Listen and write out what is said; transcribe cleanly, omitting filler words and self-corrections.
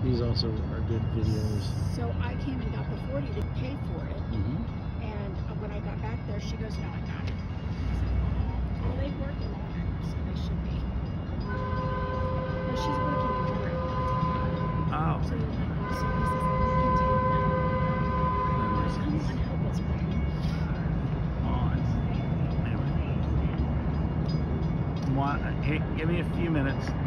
These also are good videos. So I came and got the 40 to pay for it. And when I got back there, she goes, "No, I got it." I said, "Oh, well, they work in Long, so they should be." No, she's working in Durham. Oh. So he says, "We can take them." Come on, help us, Brian. Anyway. Hey, give me a few minutes.